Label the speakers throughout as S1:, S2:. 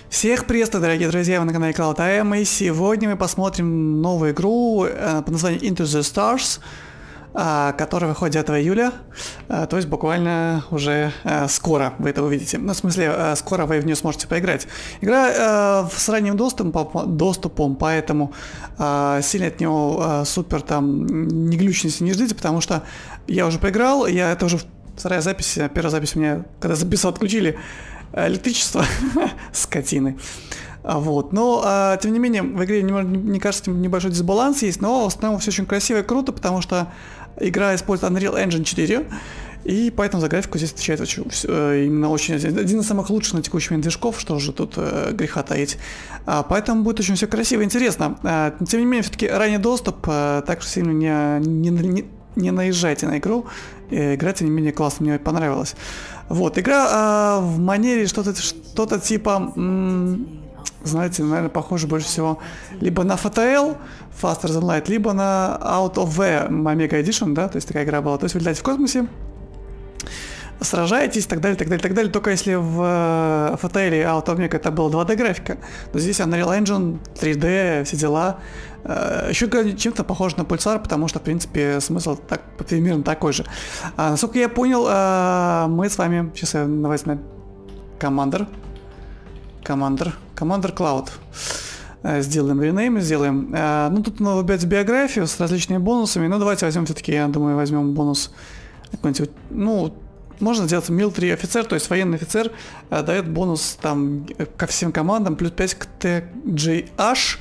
S1: Всех приветствую, дорогие друзья, вы на канале Cloud AM, и сегодня мы посмотрим новую игру под названием Into the Stars, которая выходит 9 июля, то есть буквально уже скоро вы это увидите. Ну, в смысле, скоро вы в нее сможете поиграть. Игра с ранним доступом, поэтому сильно от него супер там не глючности не ждите, потому что я уже поиграл, это уже вторая запись, первая запись у меня, когда записывал, отключили электричество, скотины. Вот. Но, тем не менее, в игре, мне кажется, небольшой дисбаланс есть, но в основном все очень красиво и круто, потому что игра использует Unreal Engine 4, и поэтому за графику здесь отвечает именно очень один из самых лучших на текущий момент движков, что же тут греха таить. Поэтому будет очень все красиво и интересно. Тем не менее, все-таки ранний доступ, так что сильно не наезжайте на игру. Игра, тем не менее, классно, мне понравилась. Вот, игра в манере что-то типа, знаете, наверное, похоже больше всего либо на FTL, Faster Than Light, либо на Out of the Omega Edition, да, то есть такая игра была. То есть вы летаете в космосе, сражаетесь, так далее, так далее, так далее. Только если в FTL и Out of Omega это была 2D графика, то здесь Unreal Engine, 3D, все дела. Еще чем-то похож на Pulsar, потому что, в принципе, смысл примерно такой же. Насколько я понял, мы с вами... Сейчас я давайте на Commander Cloud. Сделаем ренейм, сделаем. Ну, тут надо выбирать биографию с различными бонусами. Ну, давайте возьмем все-таки, я думаю, возьмем бонус какой-нибудь, ну... Можно сделать military офицер, то есть военный офицер дает бонус там ко всем командам, плюс 5 к TGH.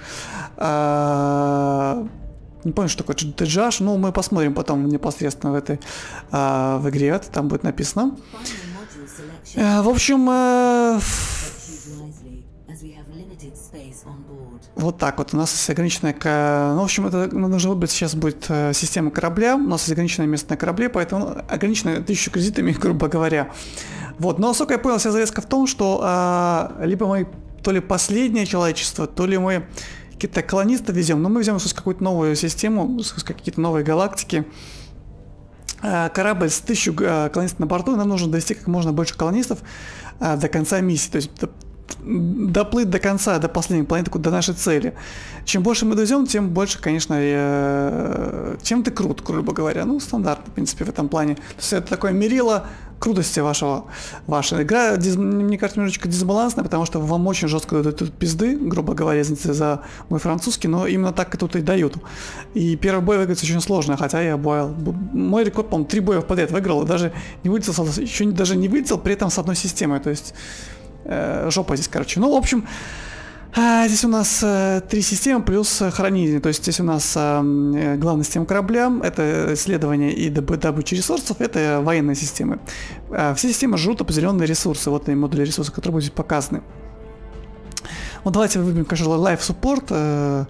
S1: Не помню, что такое TGH, но мы посмотрим потом непосредственно в игре, это там будет написано. В общем, вот так вот у нас есть ограниченная... Ну, в общем, это нужно выбрать, сейчас будет система корабля. У нас есть ограниченное место на корабле, поэтому ограниченное 1000 кредитами, грубо говоря. Вот, но, насколько я понял, вся завеска в том, что либо мы то ли последнее человечество, то ли мы какие-то колонисты везем, но мы везем какую-то новую систему, какие-то новые галактики. Корабль с 1000 колонистов на борту, и нам нужно довести как можно больше колонистов до конца миссии. То есть доплыть до конца, до последней планеты, до нашей цели. Чем больше мы довезем, тем больше, конечно, чем ты крут, грубо говоря. Ну, стандартно, в принципе, в этом плане. То есть это такое мерило крутости вашей. Игра, мне кажется, немножечко дисбалансная, потому что вам очень жестко дают пизды, грубо говоря, извините за мой французский, но именно так и тут и дают. И первый бой выиграть очень сложно, хотя я боял. Мой рекорд, по-моему, 3 боя подряд выиграл, и даже не вылетел, еще даже не вылетел, при этом с одной системой, то есть жопа здесь, короче. Ну, в общем, здесь у нас 3 системы плюс хранение. То есть здесь у нас главная система корабля, это исследование и добыча ресурсов, это военные системы. Все системы жрут определенные ресурсы, вот и модули ресурсов, которые будут показаны. Вот давайте выберем, конечно, Life Support,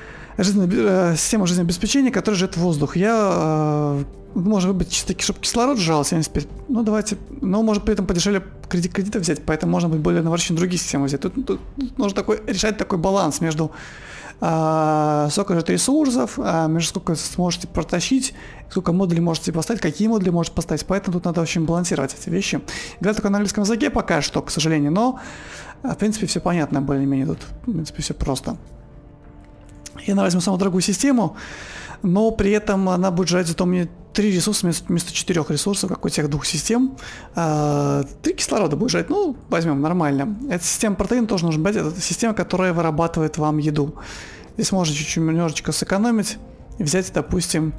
S1: система жизнеобеспечения, которая живет в воздух. Можно выбрать чисто, чтобы кислород сжал 75. Ну, давайте. Но может при этом подешевле кредиты взять, поэтому можно быть более навороченным другие системы взять. Тут нужно решать такой баланс между сколько же ресурсов, между сколько сможете протащить, сколько модулей можете поставить, какие модули можете поставить. Поэтому тут надо очень балансировать эти вещи. Игра только на английском языке пока что, к сожалению, но в принципе все понятно более-менее тут. В принципе, все просто. Я возьму самую дорогую систему, но при этом она будет жрать зато мне 3 ресурса вместо 4 ресурсов, как у тех 2 систем. 3 кислорода будет жрать, ну, возьмем, нормально. Эта система протеин тоже нужно брать, это система, которая вырабатывает вам еду. Здесь можно чуть-чуть немножечко сэкономить и взять, допустим...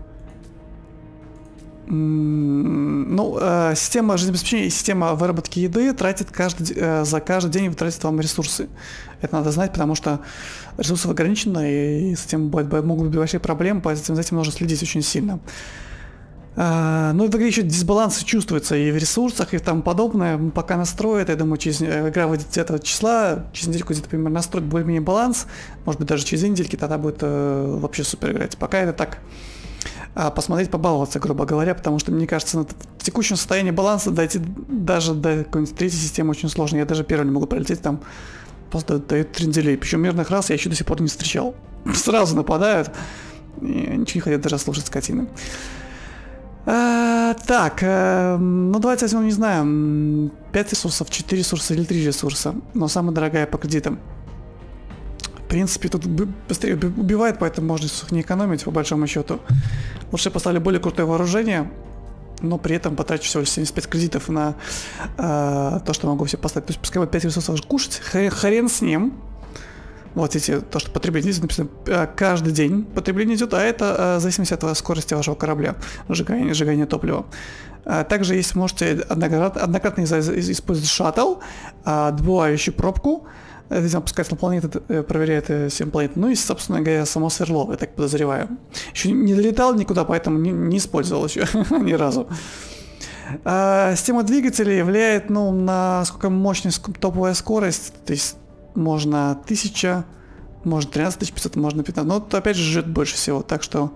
S1: Ну, система жизнеобеспечения и система выработки еды тратит за каждый день тратит вам ресурсы. Это надо знать, потому что ресурсов ограничено, и с этим могут быть большие проблемы, поэтому за этим нужно следить очень сильно. Ну и в игре еще дисбаланс чувствуется и в ресурсах, и тому подобное. Пока настроит, я думаю, игра выйдет 9 числа, через недельку где-то примерно настроит более-менее баланс, может быть даже через 2 недельки, тогда будет вообще супер играть. Пока это так... посмотреть, побаловаться, грубо говоря, потому что, мне кажется, в текущем состоянии баланса дойти даже до какой-нибудь 3-й системы очень сложно. Я даже первый не могу пролететь, там просто дают тренделей. Причем мирных рас я еще до сих пор не встречал. Сразу нападают, и ничего не хотят даже слушать, скотины. Так, ну давайте возьмем, не знаю, 5 ресурсов, 4 ресурса или 3 ресурса, но самая дорогая по кредитам. В принципе, тут быстрее убивает, поэтому можно их не экономить, по большому счету. Лучше я поставлю более крутое вооружение, но при этом потрачу всего лишь 75 кредитов на то, что могу себе поставить. То есть пускай вот 5 ресурсов кушать, хрен с ним. Вот эти, то, что потребление, здесь написано каждый день потребление идет, а это в зависимости от скорости вашего корабля, сжигания топлива. Также, если можете однократно использовать шаттл, отбывающий пробку, видимо, опускается на планету, проверяет 7 планет. Ну и, собственно говоря, само сверло, я так подозреваю. Еще не долетал никуда, поэтому не использовал еще ни разу. Система двигателей влияет, ну, на сколько мощная топовая скорость, то есть можно 1000, можно 13500, можно 15, но тут опять же жрет больше всего, так что...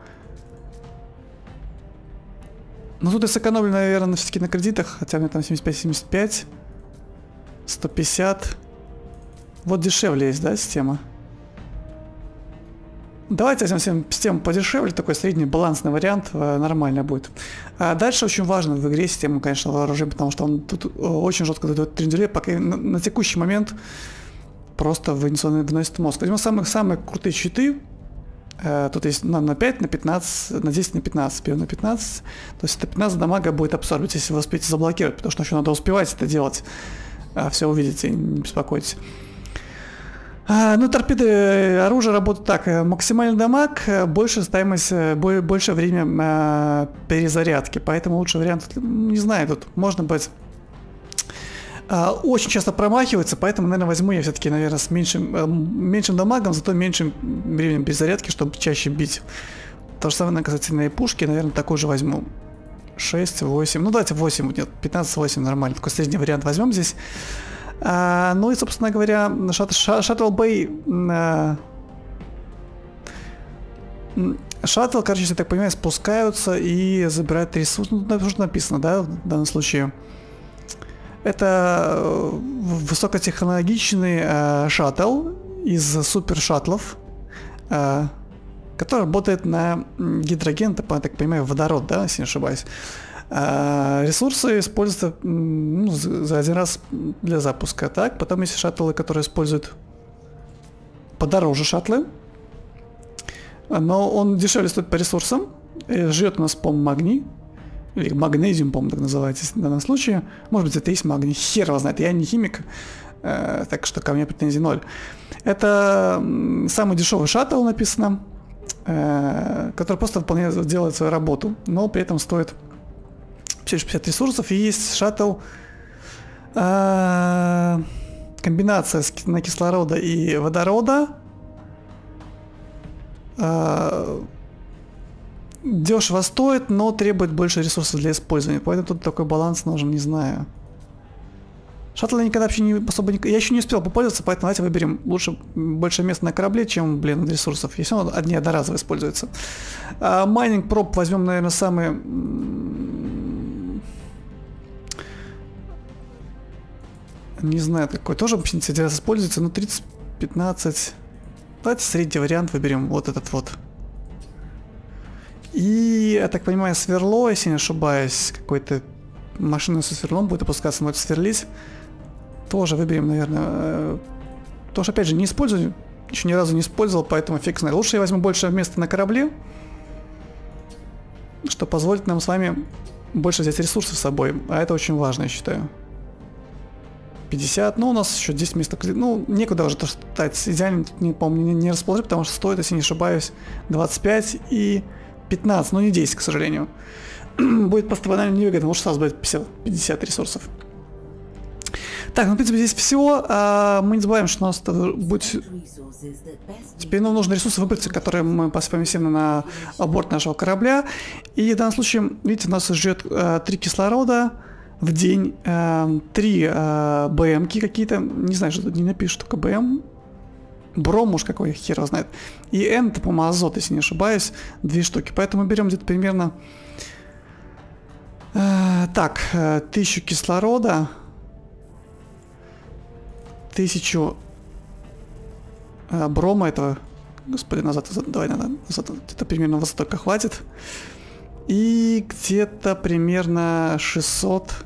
S1: Ну тут я сэкономлю, наверное, все-таки на кредитах, хотя у меня там 75-75, 150. Вот дешевле есть, да, система? Давайте возьмем систему подешевле, такой средний балансный вариант, нормально будет. А дальше очень важно в игре система, конечно, вооружения, потому что он тут очень жестко дает тренделей, пока на текущий момент просто выносит мозг. Возьмем самые крутые щиты. Тут есть на 5, на 15, на 10, на 15, пьем на 15. То есть это 15 дамага будет абсорбить, если вы успеете заблокировать, потому что еще надо успевать это делать. Все увидите, не беспокойтесь. Ну, торпеды, оружие работает так. Максимальный дамаг, больше стоимость, больше время перезарядки. Поэтому лучший вариант, не знаю, тут можно быть... Очень часто промахивается, поэтому, наверное, возьму я все-таки, наверное, с меньшим дамагом, зато меньшим временем перезарядки, чтобы чаще бить. То же самое касательно и пушки, наверное, такой же возьму. 6, 8, ну давайте 8, нет, 15-8 нормально, такой средний вариант возьмем здесь. Ну и, собственно говоря, Шаттл Бэй... Шаттл, короче, если я так понимаю, спускаются и забирают ресурсы. Ну, это уже написано, да, в данном случае. Это высокотехнологичный шаттл из супер шаттлов, который работает на гидроген, я так понимаю, водород, да, если не ошибаюсь. Ресурсы используются, ну, за один раз для запуска. Так, потом есть шаттлы, которые используют подороже шаттлы, но он дешевле стоит по ресурсам, жрет у нас, по-моему, магний. Или магнезиум, по-моему, так называется в данном случае. Может быть, это и есть магний. Хер его знает. Я не химик, так что ко мне претензий 0. Это самый дешевый шаттл, написано, который просто выполняет, делает свою работу, но при этом стоит 50 ресурсов. И есть шаттл, комбинация на кислорода и водорода. Дешево стоит, но требует больше ресурсов для использования. Поэтому тут такой баланс нужен, не знаю. Шаттл я никогда вообще не особо... Я еще не успел попользоваться, поэтому давайте выберем лучше больше места на корабле, чем, блин, ресурсов. Если он одни одноразово используется. Майнинг проб возьмем, наверное, самые... Не знаю, какой тоже вообще один раз используется, но 30-15. Давайте средний вариант выберем, вот этот вот. И, я так понимаю, сверло, если не ошибаюсь, какой-то машина со сверлом будет опускаться, может сверлить. Тоже выберем, наверное, тоже, опять же, не использую, еще ни разу не использовал, поэтому фиг знает. Лучше я возьму больше места на корабле, что позволит нам с вами больше взять ресурсов с собой, а это очень важно, я считаю. 50, ну у нас еще 10 мест, ну некуда уже стать, идеально, по-моему, не расположить, потому что стоит, если не ошибаюсь, 25 и 15, но не 10, к сожалению. Будет просто банально невыгодно, лучше сразу будет 50 ресурсов. Так, ну в принципе здесь все. Мы не забываем, что у нас будет... Теперь нам нужны ресурсы выбрать, которые мы посыпаем всем на борт нашего корабля. И в данном случае, видите, у нас ждет 3 кислорода в день, 3 БМки какие-то, не знаю, что тут не напишут, только БМ. Бром уж какой, хер его знает. И N, это, по-моему, азот, если не ошибаюсь, 2 штуки. Поэтому берем где-то примерно... так, 1000 кислорода. 1000 брома этого... Господи, назад, давай, назад. Это примерно вот столько хватит. И где-то примерно 600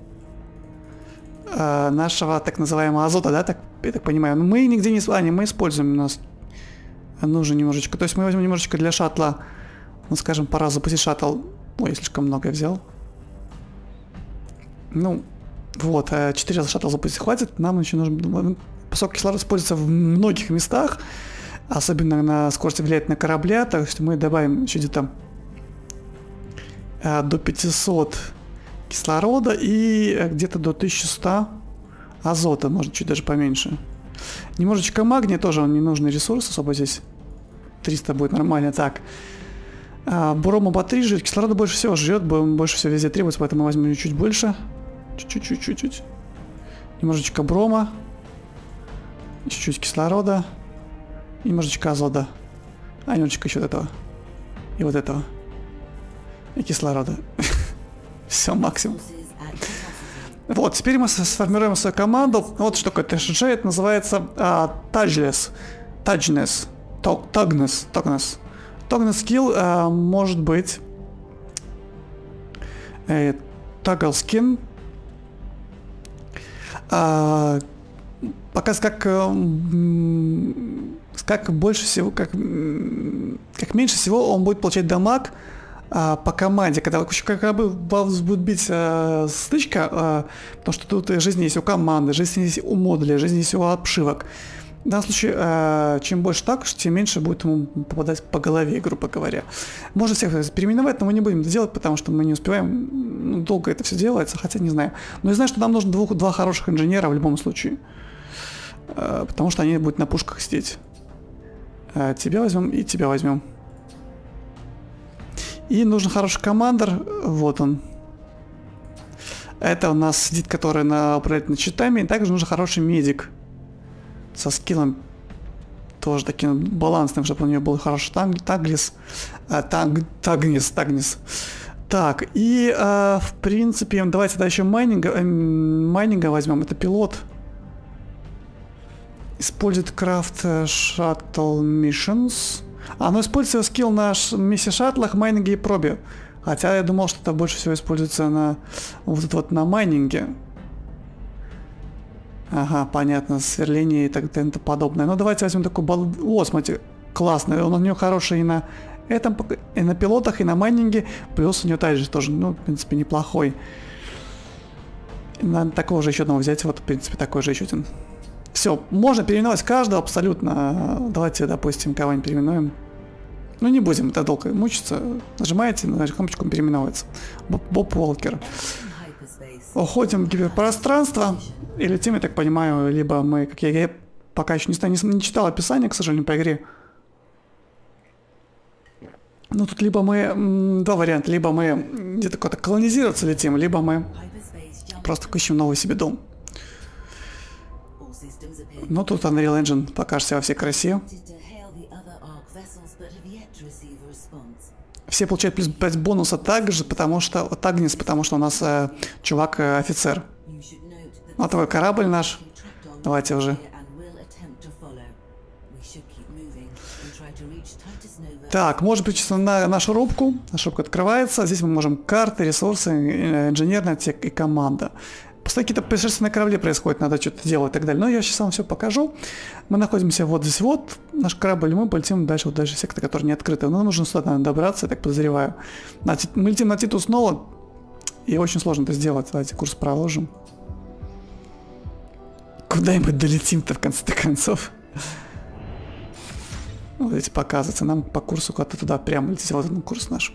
S1: нашего так называемого азота, да, так, я так понимаю. Но мы нигде не... мы используем у нас. Нужно немножечко. То есть мы возьмем немножечко для шаттла. Ну, скажем, пора запустить шаттл. Ой, я слишком много взял. Ну, вот, 4 раза шаттл запустить хватит. Нам еще нужно... Поскольку кислород используется в многих местах, особенно на скорость влияет на корабля, так что мы добавим еще где-то до 500 кислорода и где-то до 1100 азота, может чуть даже поменьше. Немножечко магния тоже, он ненужный ресурс особо здесь. 300 будет нормально. Так. Брома батареи жрет, кислорода больше всего жрет, больше всего везде требуется, поэтому возьмем чуть больше. Чуть-чуть. Немножечко брома. Чуть-чуть кислорода. И немножечко азота. Немножечко еще вот этого. И вот этого. И кислорода. Все, максимум. Вот, теперь мы сформируем свою команду. Вот что такое TSG, это называется Tagness. Tagness skill может быть Toggle skin. Показывает, как больше всего, как меньше всего он будет получать дамаг по команде, когда бы вас будет бить стычка, потому что тут жизнь есть у команды, жизнь есть у модуля, жизнь есть у обшивок. В данном случае, чем больше так, тем меньше будет ему попадать по голове, грубо говоря. Можно всех переименовать, но мы не будем это делать, потому что мы не успеваем, долго это все делается, хотя не знаю. Но я знаю, что нам нужно два хороших инженера в любом случае, потому что они будут на пушках сидеть. Тебя возьмем и тебя возьмем. И нужен хороший командир, вот он. Это у нас сидит, который управляет над щитами, и также нужен хороший медик. Со скиллом тоже таким балансным, чтобы у нее был хороший Тагнис. Так, и в принципе, давайте тогда еще майнинга возьмем. Это пилот. Использует крафт Shuttle Missions. Но используется скилл на миссии шаттлах, майнинге и пробе. Хотя я думал, что это больше всего используется на на майнинге. Ага, понятно, сверление и так далее и подобное. Ну давайте возьмем такой О, смотрите, классный. Он у него хороший и на этом, и на пилотах, и на майнинге. Плюс у него также тоже, ну, в принципе, неплохой. Надо такого же еще одного взять. Вот, в принципе, такой же еще один. Все, можно переименовать каждого абсолютно. Давайте, допустим, кого-нибудь переименуем. Ну, не будем это долго мучиться. Нажимаете, на кнопочку переименовывается. Боб Уолкер. Уходим в гиперпространство и летим, я так понимаю, либо мы, как я пока еще не читал описание, к сожалению, по игре. Ну, тут либо мы, два варианта, либо мы где-то куда-то колонизироваться летим, либо мы просто ищем новый себе дом. Ну, тут Unreal Engine покажется во всей красе. Все получают плюс 5 бонуса также, потому что Тагнис, потому что у нас чувак офицер. Вот твой корабль наш. Давайте уже. Так, может быть, на нашу рубку. Наша рубка открывается. Здесь мы можем карты, ресурсы, инженерный отсек и команда. Постоянно какие-то происшествия на корабле происходят, надо что-то делать и так далее. Но я сейчас вам все покажу. Мы находимся вот здесь вот, наш корабль, мы полетим дальше, вот дальше сектор, который не открытый. Но нам нужно сюда, наверное, добраться, я так подозреваю. Мы летим на Титу снова, и очень сложно это сделать. Давайте курс проложим. Куда-нибудь долетим-то в конце концов. Вот эти показывается, нам по курсу куда-то туда прямо лететь, вот этот курс наш.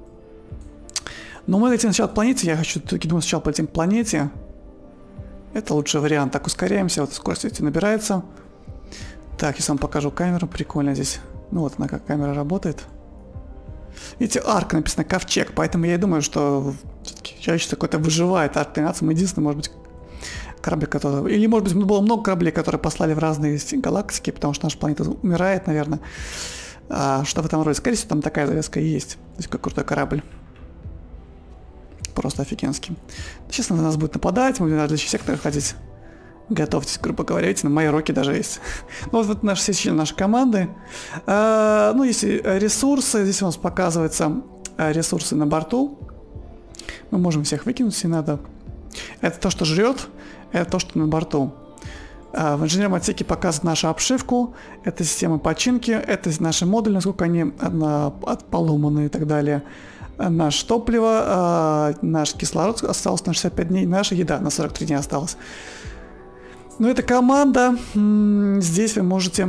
S1: Но мы летим сначала к планете, я хочу, думаю, сначала полетим к планете. Это лучший вариант. Так, ускоряемся. Вот скорость эти набирается. Так, я вам покажу камеру. Прикольно здесь. Ну вот она, как камера работает. Видите, арк написано ковчег. Поэтому я и думаю, что чаще какой-то выживает. Арк 13. Мы единственный, может быть, корабль, который... Или, может быть, было много кораблей, которые послали в разные галактики, потому что наша планета умирает, наверное. Что в этом роде. Скорее всего, там такая завязка и есть. Здесь какой крутой корабль. Просто офигенский. Сейчас на нас будет нападать, мы будем на различные секторы ходить. Готовьтесь, грубо говоря, видите, на моей роке даже есть. Ну вот наши все члены нашей команды. Ну, есть ресурсы, здесь у нас показывается ресурсы на борту. Мы можем всех выкинуть, если надо. Это то, что жрет, это то, что на борту. В инженерном отсеке показывает нашу обшивку, это система починки, это наши модули, насколько они поломаны и так далее. Наше топливо, наш кислород остался на 65 дней, наша еда на 43 дня осталась. Ну, это команда. Здесь вы можете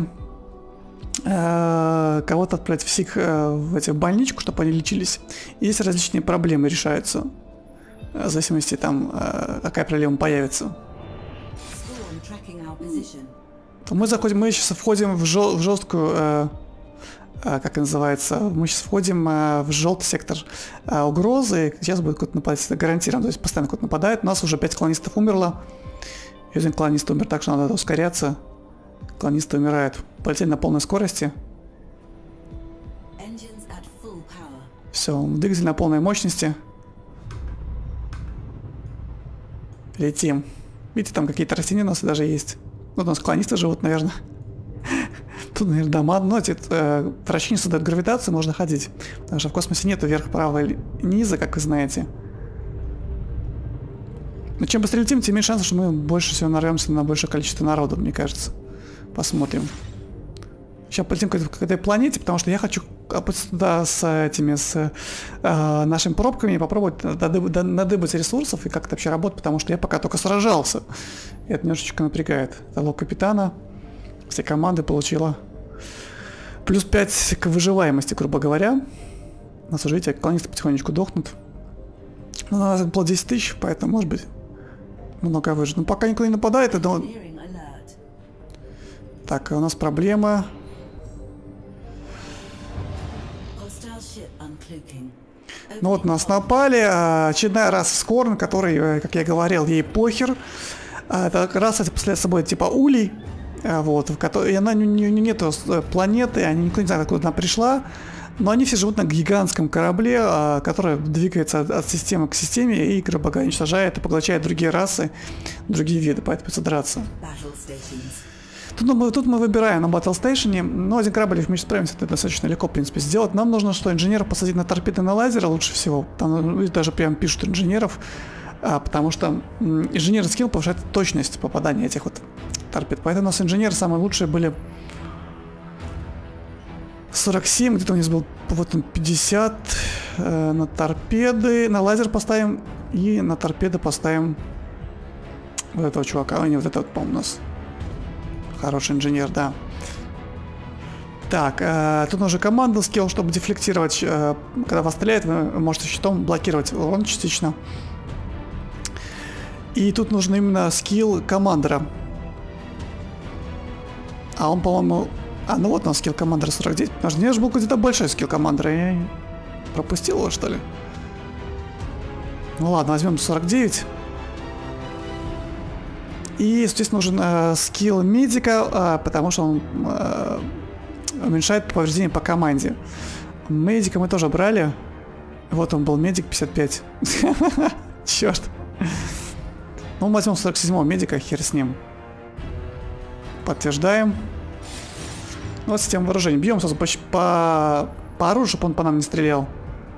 S1: кого-то отправить в СИК, в больничку, чтобы они лечились. Есть различные проблемы решаются. В зависимости там, какая проблема появится. То мы сейчас входим в жесткую, как называется, мы сейчас входим в желтый сектор угрозы. Сейчас будет кто-то нападать, это гарантированно. То есть постоянно кто-то нападает. У нас уже 5 колонистов умерло. И один колонист умер, так что надо ускоряться. Колонисты умирают. Полетели на полной скорости. Все, двигатель на полной мощности. Летим. Видите, там какие-то растения у нас даже есть. Вот у нас колонисты живут, наверное. Тут, наверное, дома. Но эти вращения создают гравитацию, можно ходить. Потому что в космосе нету вверх, право или низа, как вы знаете. Но чем быстрее летим, тем меньше шансов, что мы больше всего нарвемся на большее количество народу, мне кажется. Посмотрим. Сейчас полетим к этой планете, потому что я хочу туда с нашими пробками и попробовать надыбать ресурсов и как это вообще работает, потому что я пока только сражался. И это немножечко напрягает. Это лог капитана. Все команды получила плюс 5 к выживаемости, грубо говоря. У нас уже, видите, колонисты потихонечку дохнут. Ну, у нас было 10 тысяч, поэтому, может быть, много выжить. Но пока никто не нападает, это... Так, у нас проблема. Ну вот нас напали. Очередная раса Скорн, который, как я говорил, ей похер. Это раса представляет собой типа улей. Вот, в которой она нету планеты, они никто не знает, откуда она пришла. Но они все живут на гигантском корабле, который двигается от системы к системе и, грубо говоря, уничтожает и поглощает другие расы, другие виды, поэтому придется драться. Тут мы выбираем на Battle Station, но один корабль мы справимся, это достаточно легко, в принципе, сделать. Нам нужно, что инженеров посадить на торпеды, на лазеры лучше всего. Там даже прям пишут инженеров, потому что инженерный скилл повышает точность попадания этих вот торпед. Поэтому у нас инженеры самые лучшие были 47, где-то у нас был вот он 50 на торпеды, на лазер поставим и на торпеды поставим вот этого чувака, а не вот этот, по-моему, у нас хороший инженер, да. Так, тут нужен командный скилл, чтобы дефлектировать, когда вас стреляет, вы можете щитом блокировать урон частично. И тут нужен именно скилл командора. А он, по-моему... ну вот у нас скилл командора 49. Потому что у меня же был где-то большой скилл командора. Я пропустил его, что ли? Ну ладно, возьмем 49. И здесь нужен скилл медика, потому что он уменьшает повреждения по команде. Медика мы тоже брали. Вот он был, медик 55. Черт. Ну, мы возьмем 47-го медика, хер с ним. Подтверждаем. Вот система вооружения. Бьем сразу по оружию, чтобы он по нам не стрелял.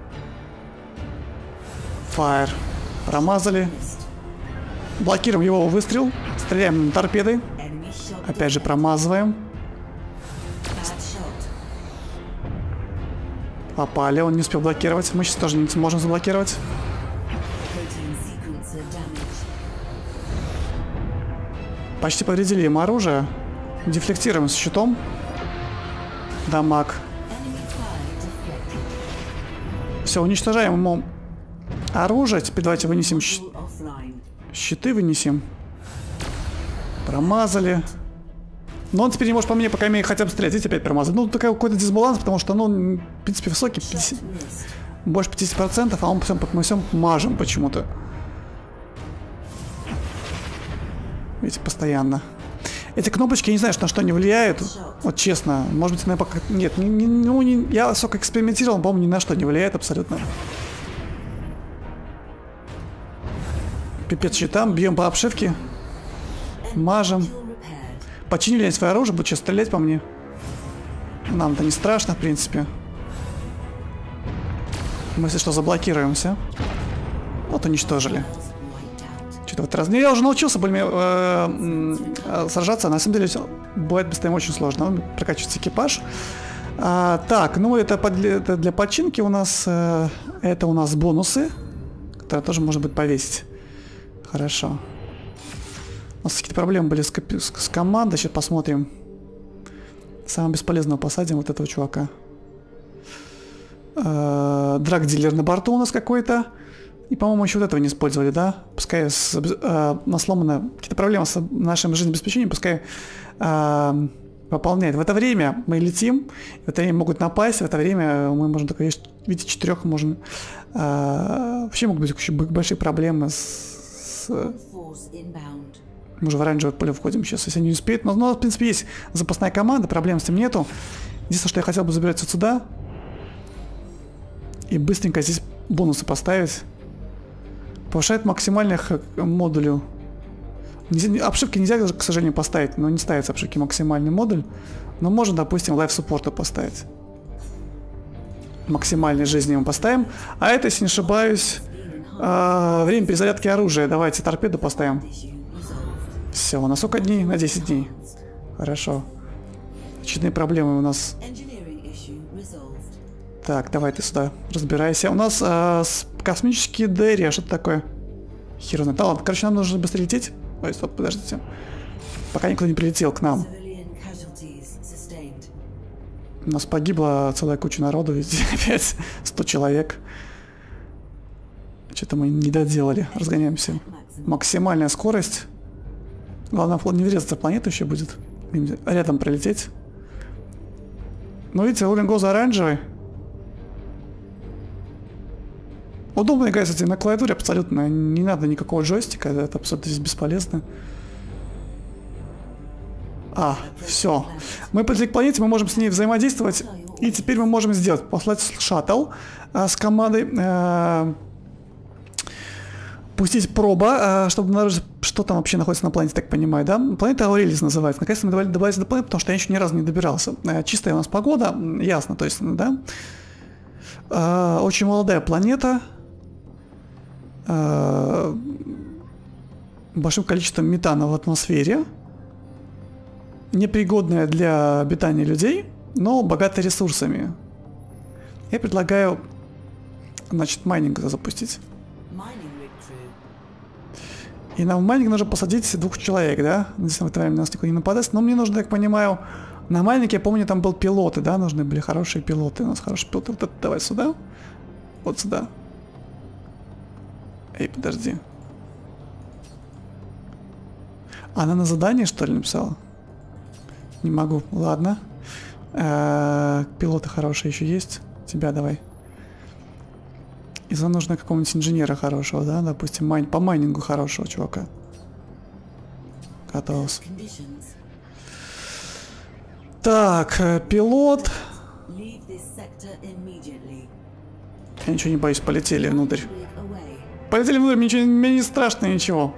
S1: Фаер. Промазали. Блокируем его выстрел. Стреляем на торпеды. Опять же промазываем. Попали. Он не успел блокировать. Мы сейчас тоже не сможем заблокировать. Почти повредили им оружие. Дефлектируем с щитом. Дамаг. Все, уничтожаем ему оружие. Теперь давайте вынесем щиты. Вынесем. Промазали. Но он теперь не может по мне, пока имеет хотя бы стрелять. Видите, опять промазали. Ну, такой какой-то дисбаланс, потому что, ну, в принципе, высокий. 50, больше 50%, а мы всем мажем почему-то. Видите, постоянно. Эти кнопочки, я не знаю, на что они влияют. Вот честно, может быть, она пока... Нет, я сколько экспериментировал, по-моему, ни на что не влияет абсолютно. Пипец щитам, бьем по обшивке. Мажем. Починили свое оружие, будут сейчас стрелять по мне. Нам-то не страшно, в принципе. Мы, если что, заблокируемся. Вот уничтожили. Что-то в этот раз. Ну, я уже научился более сражаться. На самом деле бывает быстрее очень сложно. Прокачивается экипаж. Так, ну это для починки у нас. Это у нас бонусы, которые тоже можно будет повесить. Хорошо. У нас какие-то проблемы были с командой. Сейчас посмотрим. Самого бесполезного посадим вот этого чувака. Драг-дилер на борту у нас какой-то. И, по-моему, еще вот этого не использовали, да? Пускай сломано какие-то проблемы с нашим жизнеобеспечением, пускай выполняет. В это время мы летим, в это время могут напасть, в это время мы можем только видеть 4 можем. Вообще могут быть очень большие проблемы с... Мы уже в оранжевое поле входим сейчас, если они не успеют. Но, в принципе, есть запасная команда, проблем с этим нету. Единственное, что я хотел бы забирать вот сюда. И быстренько здесь бонусы поставить. Повышает максимальных модулю. Обшивки нельзя, к сожалению, поставить, но не ставится обшивки максимальный модуль. Но можно, допустим, лайф суппорта поставить. Максимальной жизни мы поставим. А это, если не ошибаюсь, время перезарядки оружия. Давайте торпеду поставим. Все, на сколько дней? На 10 дней. Хорошо. Очередные проблемы у нас. Так, давай ты сюда разбирайся. У нас космические Дерри, а что это такое? Хер знает. Да ладно, короче, нам нужно быстро лететь. Ой, стоп, подождите. Пока никто не прилетел к нам. У нас погибла целая куча народу, ведь опять 100 человек. Что-то мы не доделали. Разгоняемся. Максимальная скорость. Главное, не врезаться в планету еще будет. Рядом пролететь. Ну, видите, Rolling оранжевый. Удобно играть, кстати, на клавиатуре абсолютно. Не надо никакого джойстика, это абсолютно здесь бесполезно. Все. Мы подошли к планете, мы можем с ней взаимодействовать. И теперь мы можем сделать, послать шаттл с командой. Пустить проба, чтобы обнаружить, что там вообще находится на планете, так понимаю, да? Планета Аурелис называется. Наконец-то мы добавились до планеты, потому что я еще ни разу не добирался. Чистая у нас погода, ясно, то есть, да? Очень молодая планета. Большим количеством метана в атмосфере. Непригодная для обитания людей, но богата ресурсами. Я предлагаю, значит, майнинг запустить. И нам в майнинг нужно посадить 2 человек, да? Здесь в это время нас никто не нападает. Но мне нужно, так понимаю, на майнинге, я помню, там был пилоты, да? Нужны были хорошие пилоты. У нас хорошие пилоты. Вот это давай сюда. Вот сюда. Эй, подожди. Она на задание, что ли, написала? Не могу. Ладно. Пилоты хорошие еще есть. Тебя давай. И нам нужно какого-нибудь инженера хорошего, да? Допустим, по майнингу хорошего чувака. Готовился. Так, пилот. Я ничего не боюсь, полетели внутрь. Полетели внутрь, мне не страшно ничего.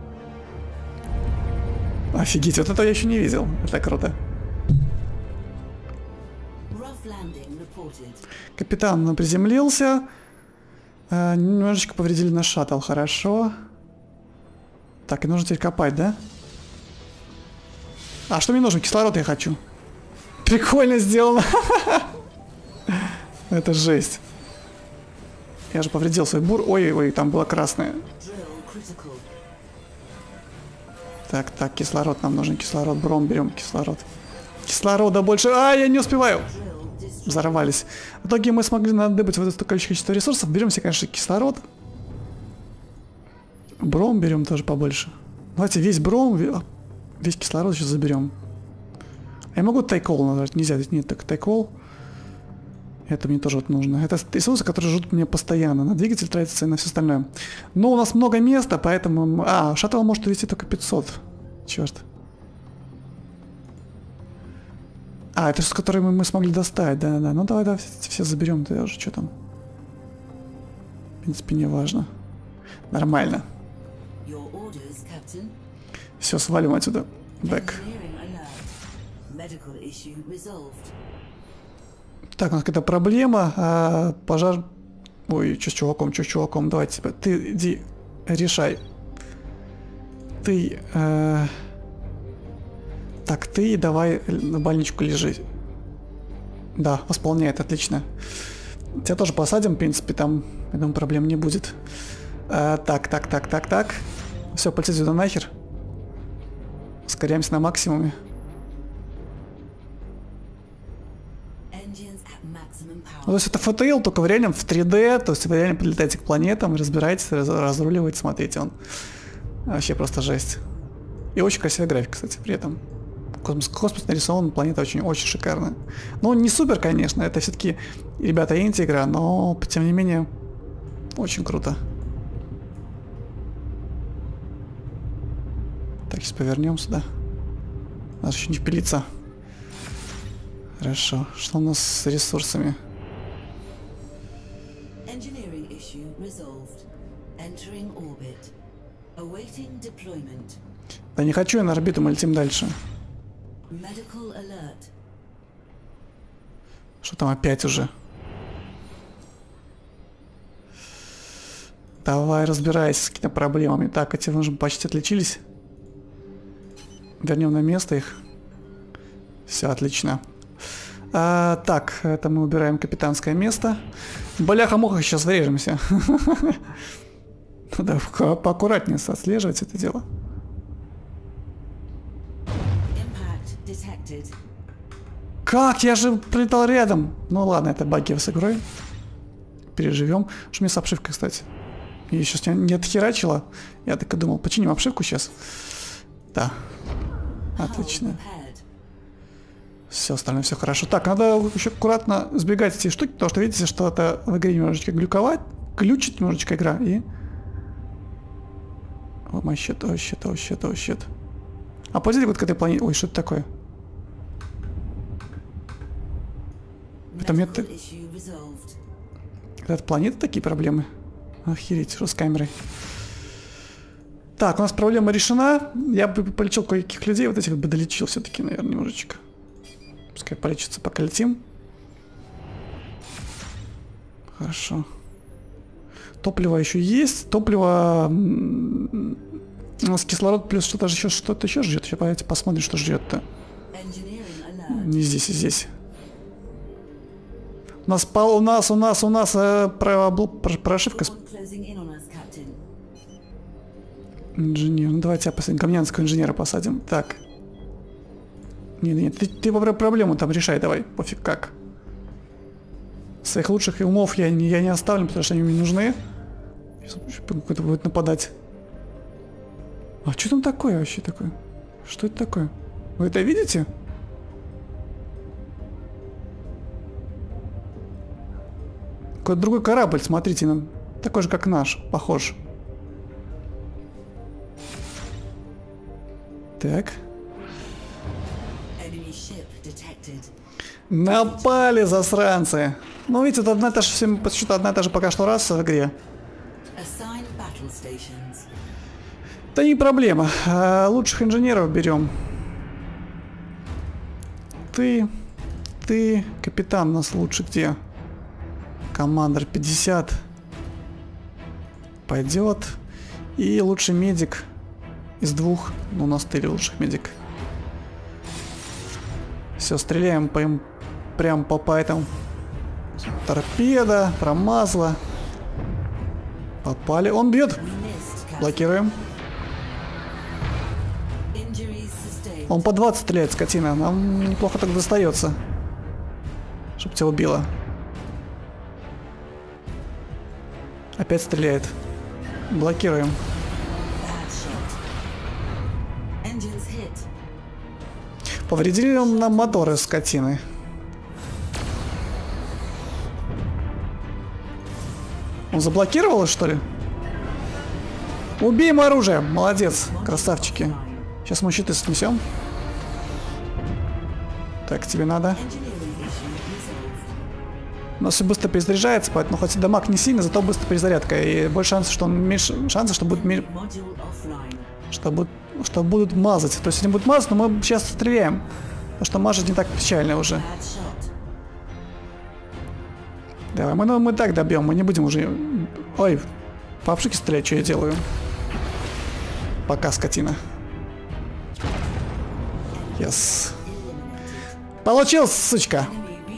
S1: Офигеть, вот это я еще не видел. Это круто. Капитан приземлился. Немножечко повредили наш шаттл, хорошо. Так, и нужно теперь копать, да? А что мне нужно? Кислород я хочу. Прикольно сделано. Это жесть. Я же повредил свой бур. Ой-ой, там было красное. Так, кислород нам нужен. Кислород, бром, берем кислород. Кислорода больше. Я не успеваю. Взорвались. В итоге мы смогли надыбать вот это количество ресурсов. Берем себе, конечно, кислород. Бром берем тоже побольше. Давайте весь бром, весь кислород сейчас заберем. Я могу тайкол назвать? Нельзя, здесь нет, так тайкол. Это мне тоже вот нужно. Это ресурсы, которые ждут мне постоянно. На двигатель тратится и на все остальное. Но у нас много места, поэтому... шаттл может увезти только 500. Черт. Это с которыми мы смогли достать, да. Ну давай, все заберем, ты уже что там. В принципе, не важно. Нормально. Все, свалим отсюда. Бэк. Так, у нас какая-то проблема. Пожар Ой, что с чуваком, что с чуваком? Давай тебя. Ты иди, решай. Ты... Так, ты давай на больничку лежи. Да, восполняет, отлично. Тебя тоже посадим, в принципе, там, я думаю, проблем не будет. Так. Все, полететь сюда нахер. Ускоряемся на максимуме. Ну, то есть это FTL, только в реальном в 3D, то есть вы реально подлетаете к планетам, разбираетесь, разруливаете, смотрите, он вообще просто жесть. И очень красивая графика, кстати, при этом. Космос нарисован, планета очень шикарная. Ну, не супер, конечно, это все-таки, ребята, инди-игра, но, тем не менее, очень круто. Так, сейчас повернем сюда. Надо еще не впилиться. Хорошо. Что у нас с ресурсами? Да не хочу я на орбиту, мы летим дальше. Что там опять уже? Давай разбирайся с какими-то проблемами. Так, эти уже почти отличились. Вернем на место их. Все, отлично. Так, это мы убираем капитанское место. Бляха-муха, сейчас врежемся. Надо поаккуратнее отслеживать это дело. Как? Я же прилетал рядом. Ну ладно, это баги с игрой. Переживем. Что мне с обшивкой, кстати? Я сейчас не отхерачила. Я так и думал, починим обшивку сейчас. Да. Отлично. Все, остальное все хорошо. Так, надо еще аккуратно сбегать эти штуки, потому что видите, что это в игре немножечко глючит немножечко игра. И... О, май щит, о, щит. А подойдите вот к этой планете. Ой, что это такое? Это мне... Это планеты такие проблемы? Охереть, что с камерой? Так, у нас проблема решена. Я бы полечил кое-каких людей, вот этих бы долечил все-таки, наверное, немножечко. Пускай полечится, пока летим. Хорошо. Топливо еще есть. Топливо... У нас кислород плюс что-то еще ждет. Сейчас давайте посмотрим, что ждет-то. Не здесь, и здесь. У нас прошивка. Инженер. Ну давайте посадим. Камнянского инженера посадим. Так. Нет, ты проблему там решай, давай. Пофиг как. Своих лучших умов я не оставлю, потому что они мне нужны. Какой-то будет нападать. А что там такое вообще такое? Что это такое? Вы это видите? Какой-то другой корабль, смотрите, такой же, как наш, похож. Так. Напали, засранцы. Ну, видите, это одна и та же, почему-то одна и та же пока что раса в игре. Да не проблема. Лучших инженеров берем. Ты, капитан у нас лучше где? Командор 50. Пойдет. И лучший медик из двух. Ну, у нас 4 лучших медик. Все, стреляем прям по этому. Торпеда, промазла. Попали. Он бьет. Блокируем. Он по 20 стреляет, скотина. Нам неплохо так достается. Чтоб тебя убило. Опять стреляет. Блокируем. Повредили нам моторы, скотины. Он заблокировал, что ли? Убей ему оружие. Молодец, красавчики. Сейчас мы щиты снесем. Так, тебе надо. У нас все быстро перезаряжается, поэтому хоть дамаг не сильно, зато быстро перезарядка. И больше шансов, что он меньше шансов, что будет что будут мазать. То есть они будут мазать, но мы сейчас стреляем. Потому что мажать не так печально уже. Давай, мы так добьем, мы не будем уже... Ой, по обшивке стрелять, что я делаю? Пока, скотина. Yes. Получил, сучка!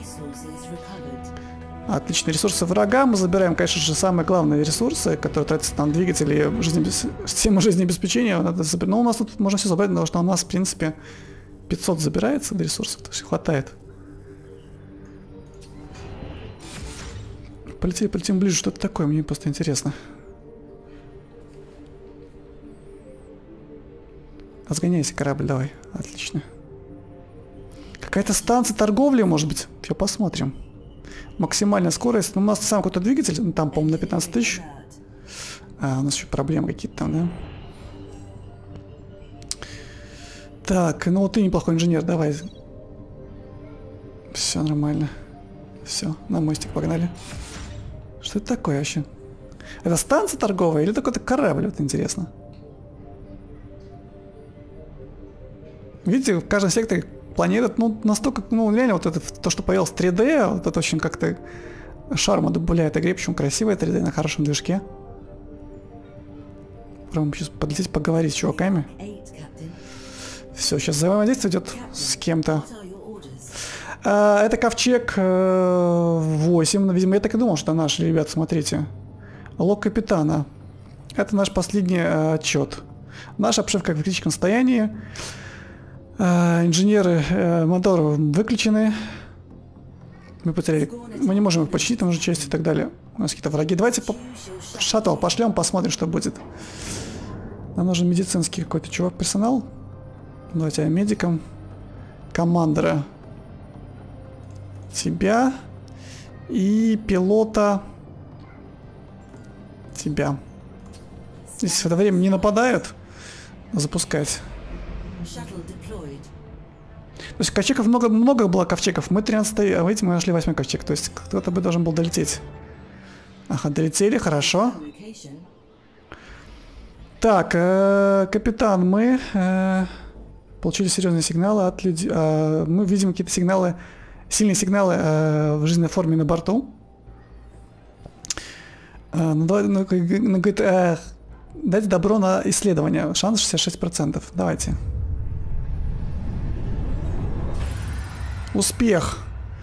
S1: Отличные ресурсы врага. Мы забираем, конечно же, самые главные ресурсы, которые тратятся на двигатели, систему жизнеобеспечения. Но у нас тут можно все забрать, потому что у нас, в принципе, 500 забирается до ресурсов, то есть хватает. Полетим ближе, что это такое, мне просто интересно. Разгоняйся, корабль, давай. Отлично. Какая-то станция торговли, может быть? Все посмотрим. Максимальная скорость. Ну, у нас сам какой-то двигатель, ну, там, по-моему, на 15 тысяч. А, у нас еще проблемы какие-то там, да? Так, ну вот ты неплохой инженер, давай. Все нормально. Все, на мостик погнали. Что это такое вообще? Это станция торговая или какой-то корабль? Вот интересно. Видите, в каждом секторе планета, ну, настолько, ну, реально, вот это, то, что появилось 3D, вот это очень как-то шарма добавляет игре, причем красивая 3D на хорошем движке. Прям сейчас подлететь поговорить с чуваками. Все, сейчас взаимодействие идет с кем-то. Это ковчег 8, видимо, я так и думал, что наши, ребята, смотрите. Лог капитана. Это наш последний отчет. Наша обшивка в критическом состоянии. Инженеры моторы выключены. Мы потеряли. Мы не можем их починить, там уже части и так далее. У нас какие-то враги. Давайте шаттл пошлем, посмотрим, что будет. Нам нужен медицинский какой-то чувак, персонал. Давайте медикам. Командора. Тебя. И пилота. Тебя. Если в это время не нападают, запускать. То есть ковчегов много было ковчегов. Мы 13-й, а видите, мы нашли 8-й ковчег. То есть кто-то бы должен был долететь. Ага, долетели, хорошо. Так, капитан, мы получили серьезные сигналы от людей. Мы видим какие-то сигналы, сильные сигналы в жизненной форме на борту. Говорит, дайте добро на исследование. Шанс 66%. Давайте. Успех.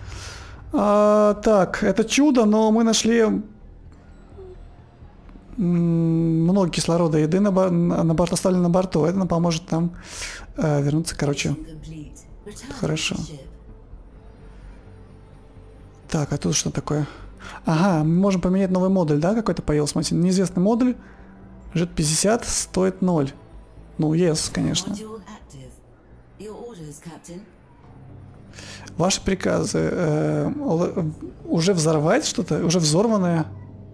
S1: Так, это чудо, но мы нашли много кислорода, еды на борту, оставили на борту. Это нам поможет нам вернуться, короче. Хорошо. Так, а тут что такое? Ага, мы можем поменять новый модуль, да? Какой-то появился. Смотрите, неизвестный модуль. Jet-50 стоит 0. Ну, yes, конечно. Ваши приказы. Уже взорвать что-то? Уже взорванное?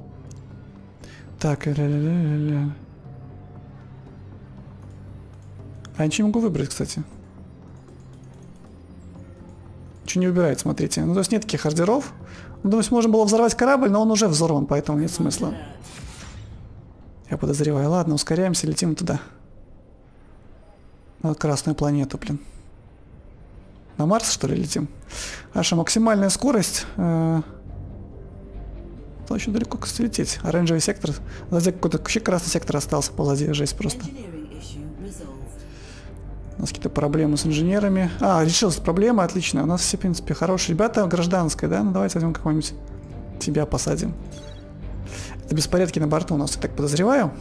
S1: Так, а я ничего не могу выбрать, кстати. Ничего не выбирает, смотрите. Ну, то есть нет таких ордеров. Ну, то есть можно было взорвать корабль, но он уже взорван, поэтому нет смысла. Я подозреваю. Ладно, ускоряемся, летим туда. На красную планету, блин. На Марс, что ли, летим? Хорошо, максимальная скорость. То еще далеко, кстати, лететь. Оранжевый сектор. Сзади какой-то вообще красный сектор остался позади. Жесть просто. У нас какие-то проблемы с инженерами. Решилась проблема, отлично. У нас все, в принципе, хорошие ребята. Гражданская, да? Ну, давайте возьмем какого-нибудь. Тебя посадим. Это беспорядки на борту у нас, я так подозреваю.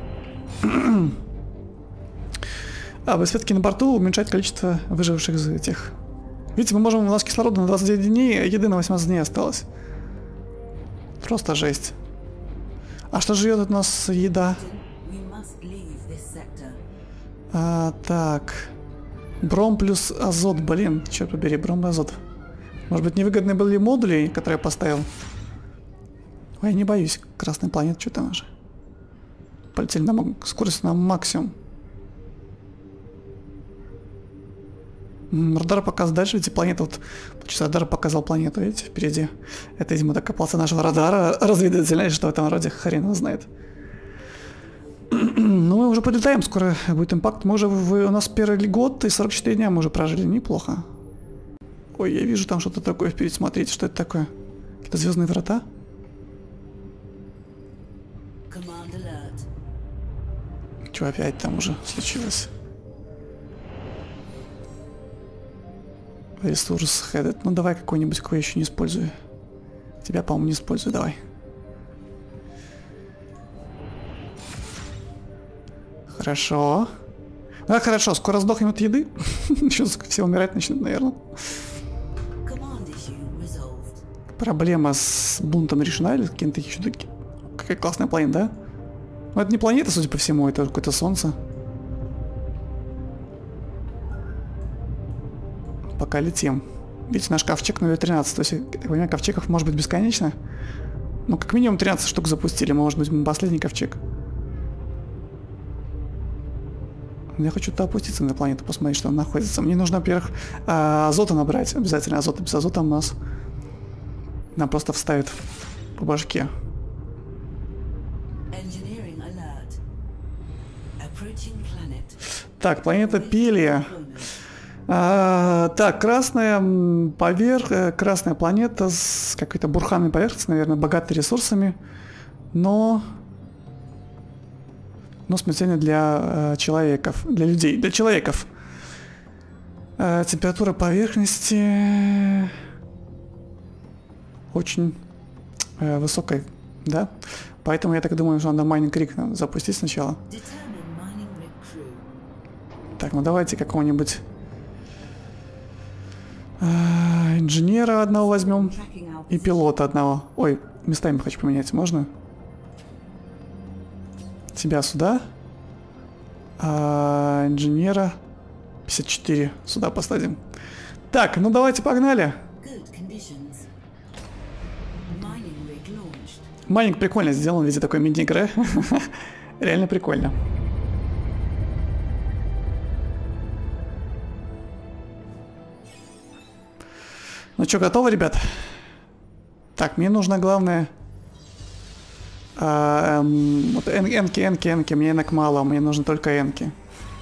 S1: Беспорядки на борту уменьшать количество выживших из этих. Видите, мы можем, у нас кислорода на 29 дней, а еды на 18 дней осталось. Просто жесть. А что живет у нас еда? Так. Бром плюс азот, блин. Черт побери, бром и азот. Может быть, невыгодные были модули, которые я поставил? Ой, я не боюсь. Красная планета, что там уже? Полетели на скорость на максимум. Радар показывает дальше, видите, планета, вот, получается, радар показал планету, видите, впереди. Это, видимо, докопался нашего радара разведывательного, что в этом роде, хрен его знает. Ну, мы уже подлетаем, скоро будет импакт. Мы уже, у нас первый год и 44 дня мы уже прожили, неплохо. Ой, я вижу там что-то такое впереди, смотрите, что это такое? Какие-то звездные врата?
S2: Command alert.
S1: Что опять там уже случилось? Ресурс headed. Ну давай какой-нибудь, какой я еще не использую. Тебя, по-моему, не использую, давай. Хорошо. Да, хорошо, скоро сдохнем от еды. Сейчас все умирать начнут, наверное. Проблема с бунтом решена или какие-то еще такие? Какая классная планета, да? Ну, это не планета, судя по всему, это какое-то солнце. Пока летим. Видите, наш ковчег номер 13. То есть, я так понимаю, ковчегов может быть бесконечно. Ну, как минимум 13 штук запустили. Может быть, мы последний ковчег. Я хочу туда опуститься на планету, посмотреть, что там находится. Мне нужно, во-первых, азота набрать. Обязательно азота. Без азота у нас нам просто вставит по башке. Так, планета Пелия. Так, красная красная планета с какой-то бурханной поверхностью, наверное, богатой ресурсами, но смертельно для человеков, для людей, для человеков. Температура поверхности очень высокая, да? Поэтому я так думаю, что надо майнинг риг запустить сначала. Так, ну давайте какого-нибудь инженера одного возьмем и пилота одного. Ой, местами хочу поменять, можно? Тебя сюда. Инженера 54 сюда посадим. Так, ну давайте погнали. Майнинг прикольно сделан в виде такой мини-игры. Реально прикольно. Ну что, готовы, ребят? Так, мне нужно главное... вот энки, мне энок мало, мне нужно только энки.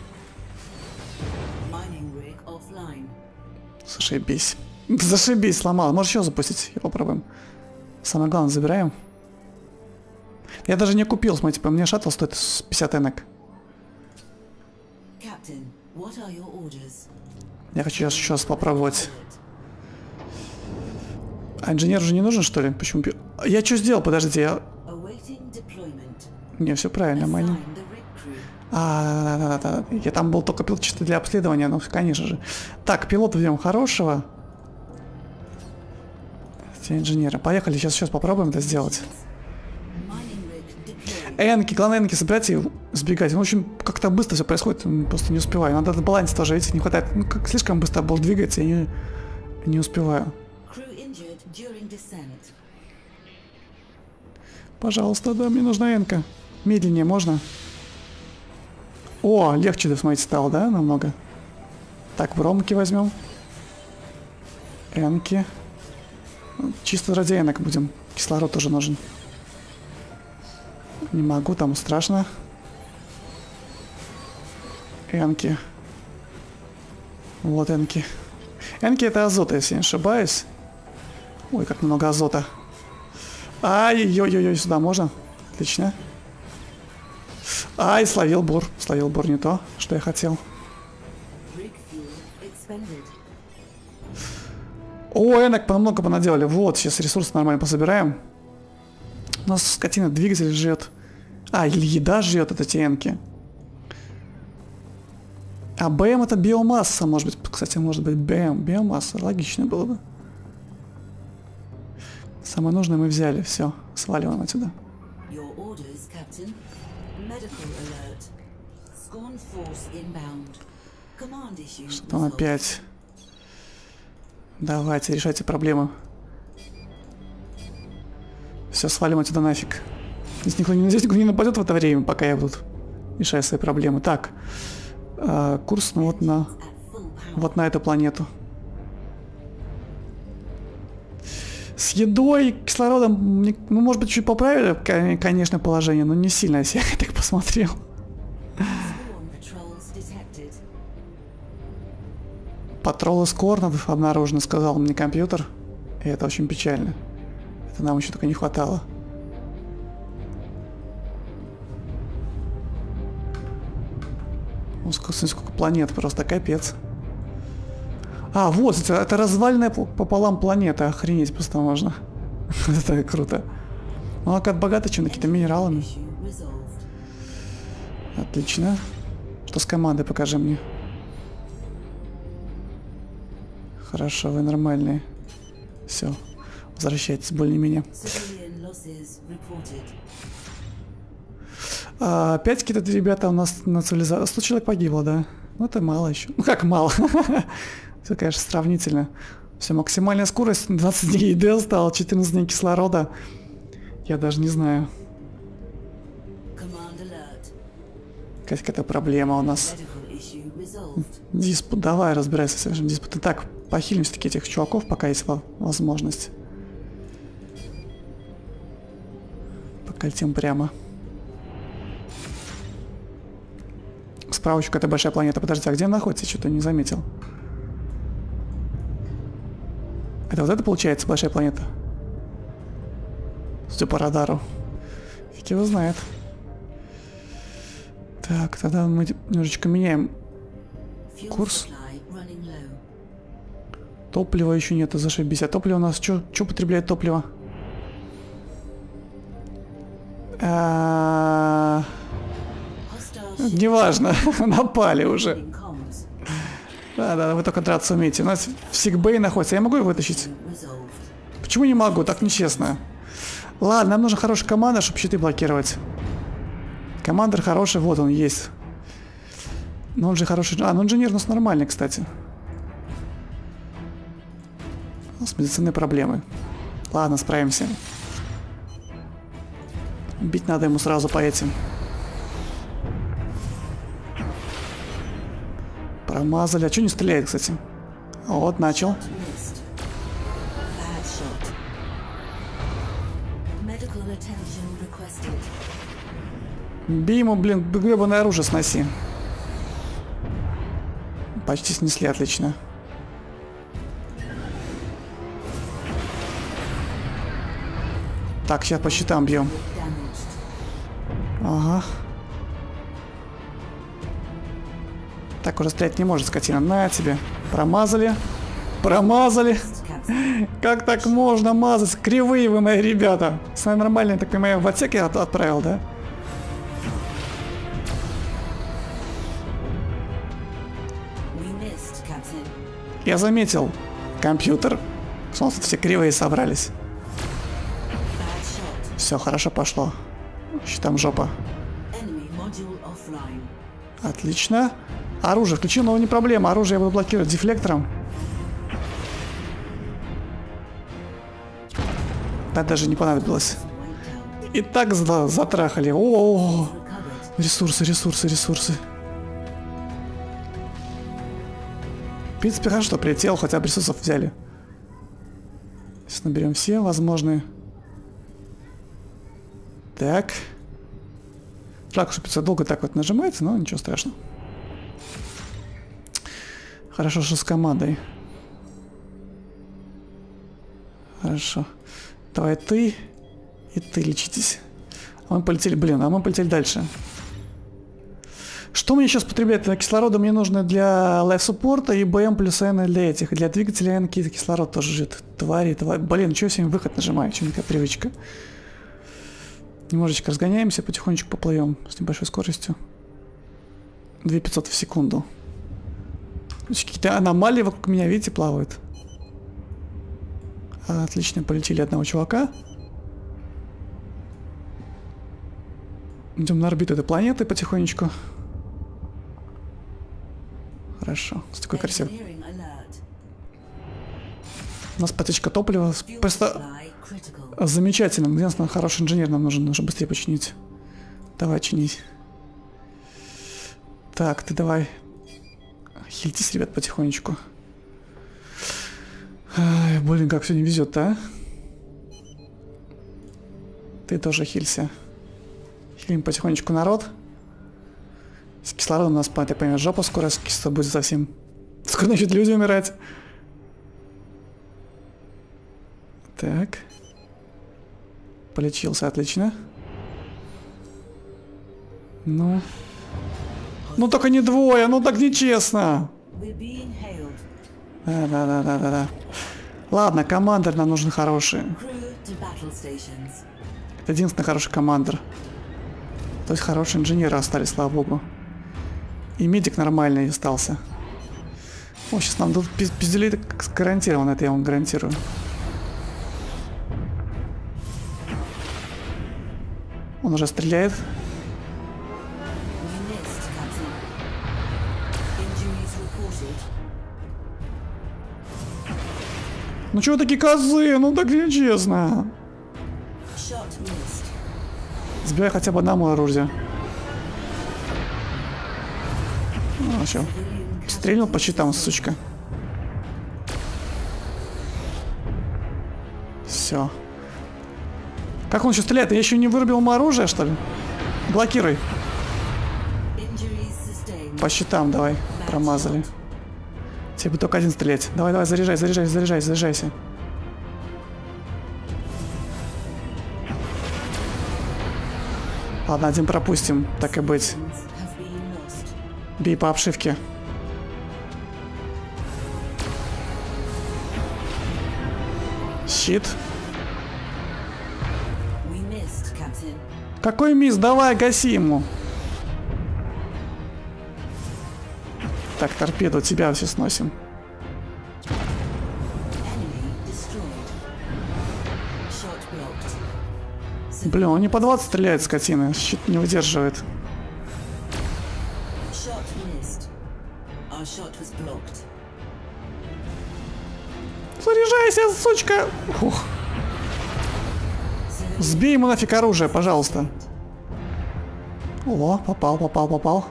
S1: Зашибись. Зашибись, сломал. Может еще запустить? Я попробуем. Самое главное, забираем. Я даже не купил, смотрите, по мне шаттл стоит 50 энок. Я хочу сейчас попробовать. А инженер уже не нужен, что ли? Почему? Я что сделал? Подождите, я... Не, все правильно, майнинг. Да. Я там был только пилот чисто для обследования, ну, конечно же. Так, пилота возьмем хорошего. Инженера. Поехали, сейчас попробуем это сделать. Энки, главное энки собирать и сбегать. Ну, в общем, как-то быстро все происходит, просто не успеваю. Надо баланс тоже, видите, не хватает. Ну, как слишком быстро был двигается, я не успеваю. Пожалуйста, да, мне нужна энка. Медленнее можно? О, легче, да, смотрите, стало, да, намного? Так, бромки возьмем. Энки. Чисто ради энок будем. Кислород тоже нужен. Не могу, там страшно. Энки. Вот энки. Энки это азот, если не ошибаюсь. Ой, как много азота. Ай-ой-ой-ой, сюда можно? Отлично. Ай, словил бур. Словил бур не то, что я хотел. О, энок много понаделали. Вот, сейчас ресурсы нормально пособираем. У нас скотина двигатель жрет. Или еда жрет, это те энки. А БМ это биомасса, может быть. Кстати, может быть БМ. Биомасса, логично было бы. Самое нужное мы взяли. Все, сваливаем отсюда. Что там опять? Давайте, решайте проблемы. Все, свалим отсюда нафиг. Здесь никто не нападет в это время, пока я тут решаю свои проблемы. Так, курс ну, вот на эту планету. С едой, кислородом, ну, может быть, чуть поправили, конечно, положение, но не сильно, если я так посмотрел. Патролы скорнов обнаружены, сказал мне компьютер. И это очень печально. Это нам еще только не хватало. Сколько планет, просто капец. А, вот, это развальная пополам планета. Охренеть просто можно. Это круто. Ну, как богато чем-то, какими-то минералами. Отлично. Что с командой, покажи мне. Хорошо, вы нормальные. Все, возвращайтесь более-менее. 5 какие-то ребята у нас на цивилизации. 100 человек погибло, да? Ну это мало еще. Ну как мало? Все, конечно, сравнительно. Все, максимальная скорость 20 дней ЕД стала, 14 дней кислорода. Я даже не знаю. Какая-то проблема у нас. Диспут, давай разбирайся с этим диспутом. Так, похилим все-таки этих чуваков, пока есть возможность. Пока летим прямо. Справа еще какая-то большая планета. Подожди, а где она находится? Что-то не заметил. Это вот это получается большая планета? Судя по радару. Фиг его знает. Так, тогда мы немножечко меняем курс. Топлива еще нету, зашибись. А топливо у нас что потребляет топливо? Неважно, напали уже. Да, вы только драться умеете. У нас в сикбэй находится. Я могу его вытащить? Почему не могу? Так нечестно. Ладно, нам нужна хорошая команда, чтобы щиты блокировать. Командир хороший, вот он есть. Но он же хороший. Ну инженер у нас нормальный, кстати. У нас медицинные проблемы. Ладно, справимся. Бить надо ему сразу по этим. Промазали. А что не стреляет, кстати? Вот, начал. Бей ему, блин, гребаное оружие сноси. Почти снесли, отлично. Так, сейчас по щитам бьем. Ага. Так, уже стрелять не может, скотина. На тебе. Промазали. Промазали. Как так можно мазать? Кривые вы, мои ребята. Самое нормальное, так понимаю, в отсек я отправил, да? Я заметил. Компьютер. Солнце, все кривые собрались. Все, хорошо пошло. Там жопа. Отлично. Оружие включил, но не проблема. Оружие я буду блокировать дефлектором. Да, даже не понадобилось. И так затрахали. О-о-о. Ресурсы, ресурсы, ресурсы. В принципе, хорошо, что прилетел, хотя бы ресурсов взяли. Сейчас наберем все возможные. Так. Жалко, что 500 долго так вот нажимается, но ничего страшного. Хорошо, что с командой. Хорошо. Давай ты и ты лечитесь. А мы полетели, блин, а мы полетели дальше. Что мне сейчас потребляет кислорода? Мне нужно для лайфсуппорта и БМ плюс N для этих. Для двигателя N какие-то кислород тоже жит. Твари. Блин, что я всем выход нажимаю? Чем такая привычка? Немножечко разгоняемся, потихонечку поплывем с небольшой скоростью. 2500 в секунду. Какие-то аномалии вокруг меня, видите, плавают. Отлично, полетели одного чувака. Идем на орбиту этой планеты потихонечку. Хорошо, с такой красивой. У нас потечка топлива. Просто замечательно. Где у нас хороший инженер нам нужен быстрее починить. Давай чинить. Так, ты давай. Хильтись, ребят, потихонечку. Ай, блин, как все не везет-то, а? Ты тоже хилься. Хилим потихонечку народ. С кислородом у нас, я понимаю, жопа скоро, с кислородом будет совсем. Скоро начнут люди умирать. Так. Полечился, отлично. Ну. Ну только не двое, ну так нечестно. Да. Ладно, командир нам нужен хороший. Это единственный хороший командир. То есть хорошие инженеры остались, слава богу. И медик нормальный остался. О, сейчас нам тут пизделей гарантированно, это я вам гарантирую. Он уже стреляет. Ну чего такие козы? Ну так нечестно. Сбивай хотя бы одному оружие. Ну, все. Стрельнул по щитам, сучка. Все. Как он еще стреляет? Я еще не вырубил ему оружие, что ли? Блокируй. По щитам давай. Промазали. Тебе бы только один стрелять. Давай, заряжайся. Ладно, один пропустим, так и быть. Бей по обшивке. Щит. Какой мисс? Давай, гаси ему. Так, торпеду, тебя все сносим. Блин, он не по 20 стреляет, скотина. Щит не выдерживает. Заряжайся, сучка! Фух. Сбей ему нафиг оружие, пожалуйста. О, попал.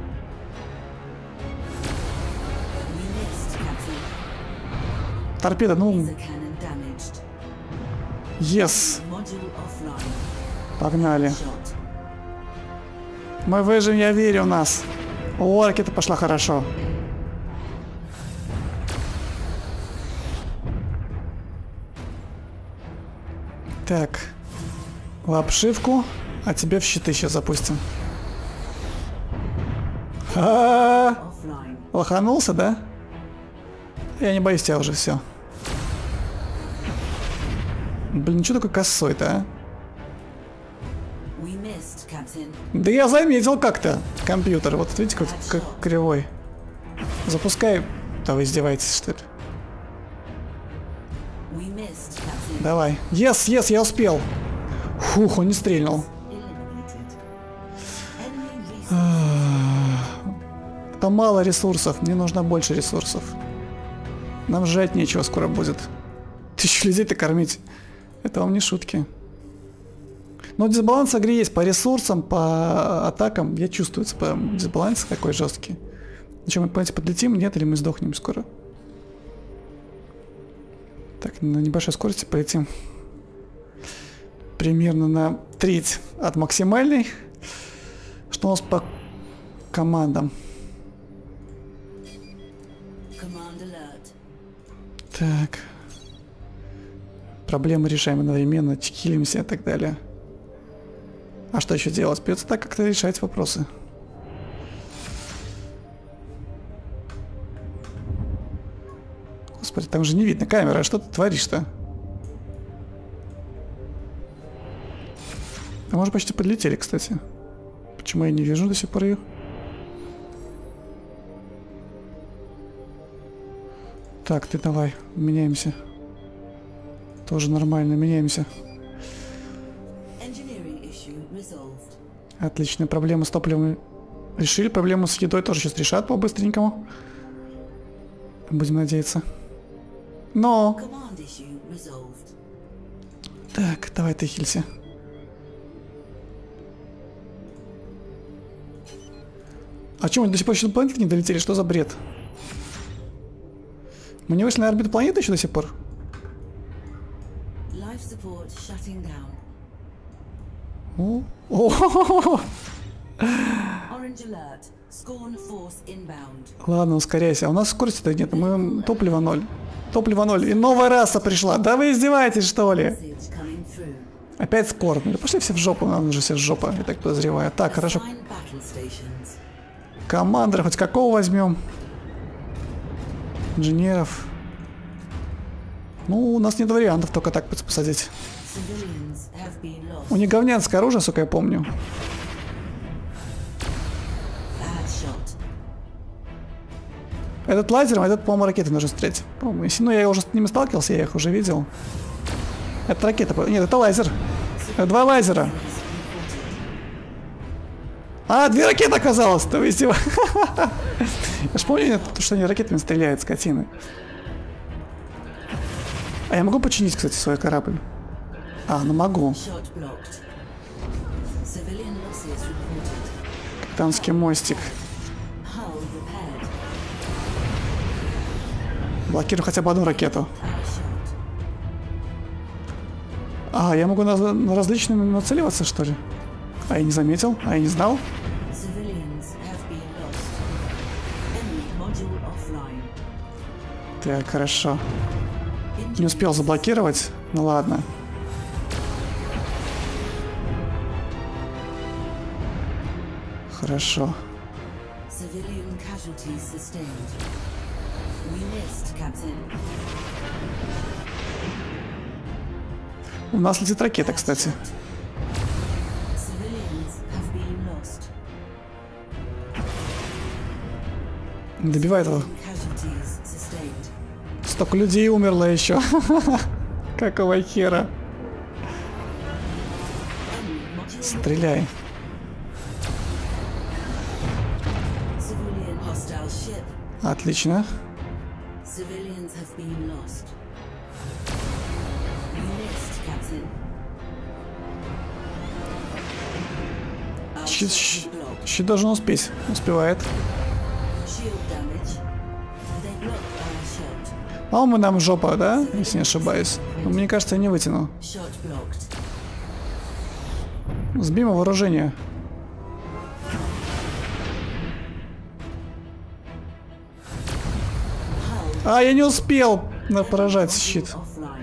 S1: Торпеда, ну... Yes. Погнали. Мы выживем, я верю в нас. О, ракета пошла хорошо. Так. В обшивку, а тебе в щиты сейчас запустим. Лоханулся, да? Я не боюсь тебя уже, все. Блин, что такой косой-то, а? Да я заметил как-то компьютер. Вот видите, как кривой. Запускай. Да вы издеваетесь, что ли? Давай. Yes, я успел. Фух, он не стрельнул. Это мало ресурсов. Мне нужно больше ресурсов. Нам жрать нечего скоро будет. 1000 людей-то кормить. Это вам не шутки. Но дисбаланс в игре есть по ресурсам, по атакам. Я чувствую, дисбаланс какой жесткий. Зачем мы, понимаете, подлетим? Нет, или мы сдохнем скоро? Так, на небольшой скорости полетим. Примерно на треть от максимальной. Что у нас по командам? Так. Проблемы решаем одновременно, хилимся и так далее. А что еще делать? Придется так как-то решать вопросы. Господи, там же не видно камера. Что ты творишь-то? А может, почти подлетели, кстати. Почему я не вижу до сих пор их? Так, ты давай, меняемся. Тоже нормально, меняемся. Отлично, проблемы с топливом решили. Проблему с едой тоже сейчас решат по-быстренькому. Будем надеяться. Но... Так, давай ты хилься. А чем мы до сих пор еще до планеты не долетели? Что за бред? Мы не вышли на орбиту планеты еще до сих пор? Ладно, ускоряйся. А у нас скорости-то нет, мы топлива 0. Топлива 0. И новая раса пришла. Да вы издеваетесь, что ли? Опять скоро. Да пошли все в жопу, нам уже все в жопу, я так подозреваю. Так, хорошо. Командора хоть какого возьмем? Инженеров. Ну, у нас нет вариантов только так посадить. У них говнянское оружие, сука, я помню. Этот лазером, а этот, по-моему, ракеты нужно стрелять. Ну, я уже с ними сталкивался, я их уже видел. Это ракета. Нет, это лазер. Это 2 лазера. А, 2 ракеты оказалось. То есть, я ж помню, что они ракетами стреляют, скотины. А я могу починить, кстати, свой корабль? А, ну могу. Капитанский мостик. Блокирую хотя бы одну ракету. А, я могу на различные нацеливаться, что ли? А я не заметил, а я не знал. Так, хорошо. Не успел заблокировать? Ну ладно. Хорошо. У нас летит ракета, кстати. Добивает его. Столько людей умерло еще. Какого хера? Стреляй. Отлично. Щит должен успеть. Успевает. По-моему, нам жопа, да? Если не ошибаюсь. Но мне кажется, я не вытяну. Сбим вооружение. А, я не успел поражать щит.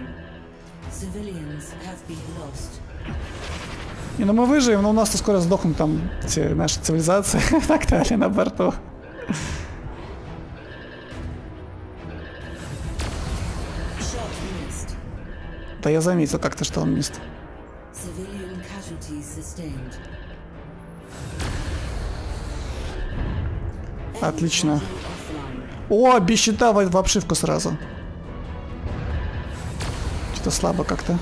S1: И, ну мы выживем, но у нас-то скоро сдохнут там наши цивилизации и так далее на борту. Да я заметил как-то, что он мист. Отлично. О, без щита в обшивку сразу. Что-то слабо как-то.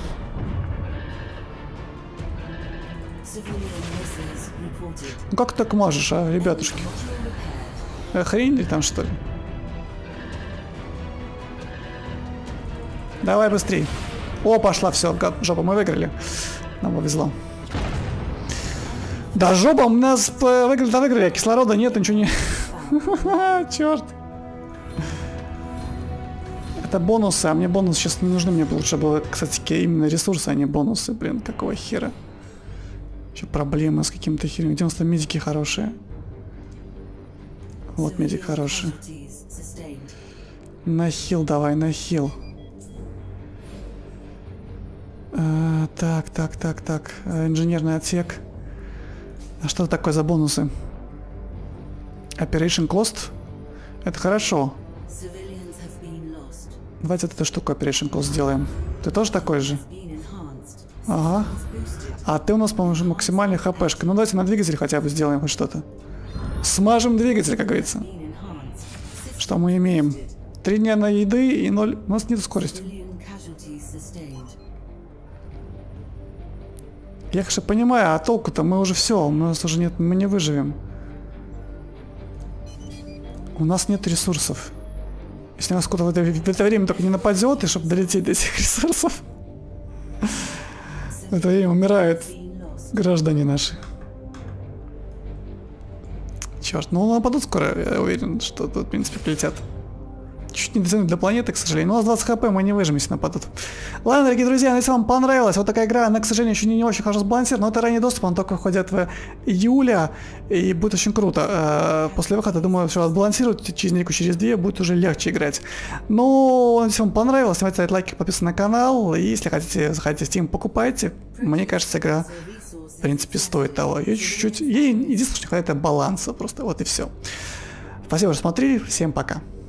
S1: Ну как ты так можешь, а, ребятушки? Охренели там, что ли? Давай быстрей. О, пошла, все, жопа, мы выиграли. Нам повезло. Да, жопа, у нас выиграли, кислорода нет, ничего не... Черт. Это бонусы, а мне бонусы сейчас не нужны. Мне лучше было, кстати, именно ресурсы, а не бонусы. Блин, какого хера. Еще проблемы с каким-то хером. Где у нас там медики хорошие? Вот медик хороший. На хил давай, на хил. Так. Инженерный отсек. А что такое за бонусы? Operation Cost? Это хорошо. Давайте вот эту штуку Operation Cost сделаем. Ты тоже такой же? Ага. А ты у нас, по-моему, максимальная хпшка. Ну давайте на двигатель хотя бы сделаем хоть что-то. Смажем двигатель, как говорится. Что мы имеем? 3 дня на еды и 0... У нас нет скорости. Я, конечно, понимаю, а толку-то мы уже все. У нас уже нет... Мы не выживем. У нас нет ресурсов. Если нас кто-то в это время только не нападет, и чтобы долететь до этих ресурсов, в это время умирают граждане наши. Черт, ну нападут скоро, я уверен, что тут, в принципе, прилетят. Чуть не дотянуть до планеты, к сожалению. Но у нас 20 хп, мы не выживем, если нападут. Ладно, дорогие друзья, если вам понравилась вот такая игра, она, к сожалению, еще не очень хорошо сбалансирована, но это ранний доступ, он только выходит в июля, и будет очень круто. После выхода, думаю, все отбалансируют, через недельку, через 2 будет уже легче играть. Но если вам понравилось, ставьте лайки, подписывайтесь на канал, и если хотите заходите в Steam, покупайте. Мне кажется, игра в принципе, стоит того. Ее чуть-чуть... Ей единственное, что не хватает, это баланса просто. Вот и все. Спасибо, что смотрели. Всем пока.